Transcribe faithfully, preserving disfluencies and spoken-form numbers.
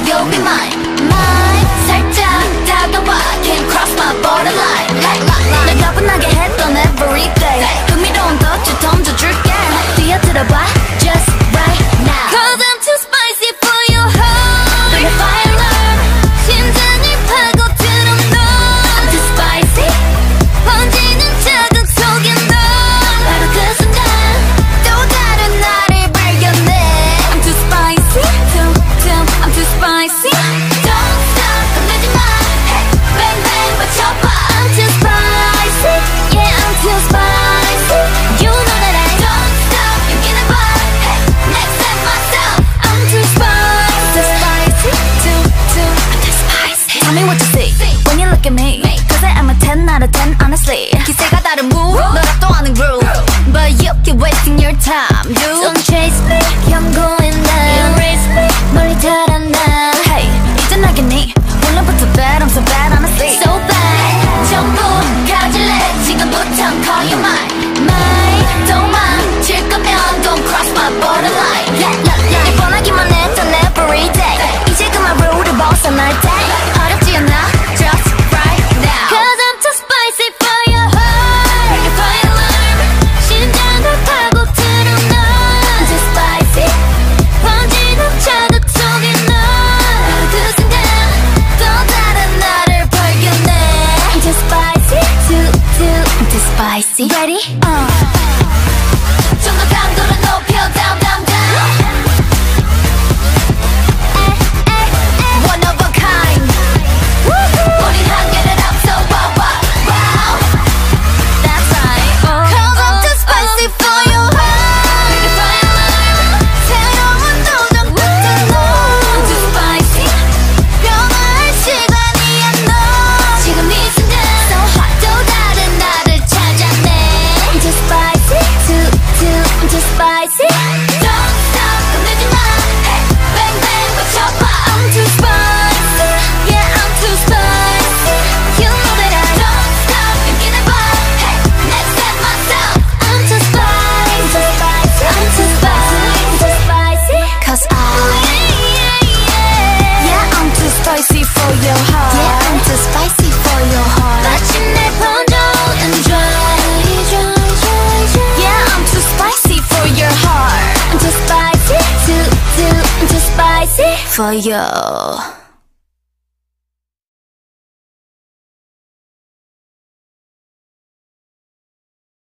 you'll be mine. Mine. 살짝 다가와, can't cross my borderline. 날 가분하게 했던 everyday. 흥미로운 덫을 던져줄게. 뛰어들어봐, just right now. Cause I'm too spicy for your heart. Bring the fire alarm. 심장을 파고들어 너. I'm too spicy. 번지는 자극 속에 너. 바로 그 순간 또 다른 나를 발견해. I'm too spicy. Too, too, I'm too spicy. Don't stop, 건들지 마. Hey, bang bang 맞춰봐. I'm too spicy. Yeah, I'm too spicy. You know that I don't stop. 여기는 봐. Hey, next time myself. I'm too spicy. Too spicy. Too, too, I'm too spicy. Tell me what you see when you look at me. Cause I'm a ten out of ten honestly. 기세가 다른 move, 너랍도 아는 groove. But you keep wasting your time, dude. Don't chase me, 경고했나. Erase me, 멀리 달아나. Hey, 이제 나겠니? 오늘부터 bad, I'm so bad honestly. So bad, 전부 가질래. 지금부터 call you mine. Mine, don't mind. 질 거면 don't cross my borderline. Yeah, yeah, yeah. 일 뻔하기만 했던 everyday. 이제 그만 룰을 벗어날 때. 어렵지 않아, just right now. Cause I'm too spicy for your heart. Bring the fire alarm. 심장을 파고들어 너. I'm too spicy. 번지는 자극 속에 너. 바로 그 순간 또 다른 나를 발견해. I'm too spicy. Too, too, I'm too spicy. Ready? Uh. 좀 더 강도를 높여 down, down, down. One of a kind. 우리 한계를 앞서 wow, wow, wow. That's right. Cause I'm too spicy for your heart. Bring the fire alarm. 새로운 도전부터 너. I'm too spicy. 변화할 시간이야 너. 지금 이 순간 so hot. 또 다른 나를 찾아내. I'm too spicy. Too, too, I'm too spicy. Don't stop, 건들지 마. Hey, bang bang 맞춰봐. I'm too spicy. Yeah, I'm too spicy. You know that I don't stop. 여기는 봐. Hey, next step myself. I'm too spicy. I'm too spicy. I'm too spicy. Cause I, yeah, I'm too spicy for your heart. Yeah, I'm too spicy for your heart. 마침내 번져 and dry, dry, dry, dry. Yeah, I'm too spicy for your heart. I'm too spicy. Too, too, I'm too spicy for you.